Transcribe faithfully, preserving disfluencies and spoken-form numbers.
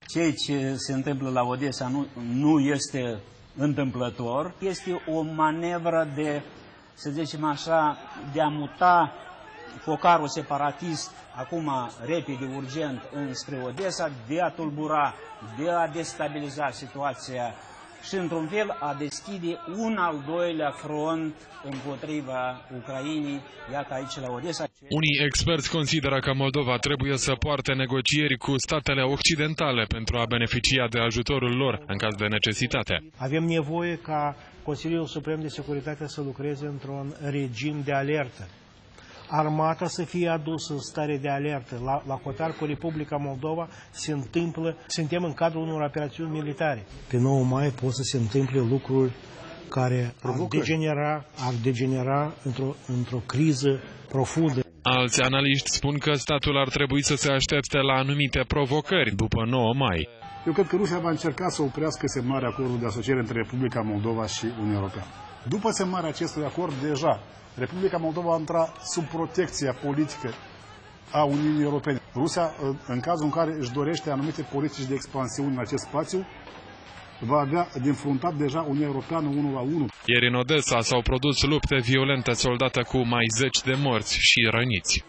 Ceea ce se întâmplă la Odessa nu, nu este întâmplător, este o manevră de, să zicem așa, de a muta focarul separatist acum repede, urgent, înspre Odessa, de a tulbura, de a destabiliza situația și, într-un fel, a deschide un al doilea front împotriva Ucrainei, iată aici la Odessa. Unii experți consideră că Moldova trebuie să poarte negocieri cu statele occidentale pentru a beneficia de ajutorul lor în caz de necesitate. Avem nevoie ca Consiliul Suprem de Securitate să lucreze într-un regim de alertă. Armata să fie adusă în stare de alertă. La, la hotar cu Republica Moldova se întâmplă, suntem în cadrul unor operațiuni militare. Pe nouă mai pot să se întâmple lucruri care ar degenera, ar degenera într-o într-o criză profundă. Alți analiști spun că statul ar trebui să se aștepte la anumite provocări după nouă mai. Eu cred că Rusia va încerca să oprească semnarea acordului de asociere între Republica Moldova și Uniunea Europeană. După semnarea acestui acord, deja, Republica Moldova va intra sub protecția politică a Uniunii Europene. Rusia, în cazul în care își dorește anumite politici de expansiune în acest spațiu, va avea de înfruntat deja Uniunea Europeană unul la unul. Ieri în Odessa s-au produs lupte violente soldate cu mai zeci de morți și răniți.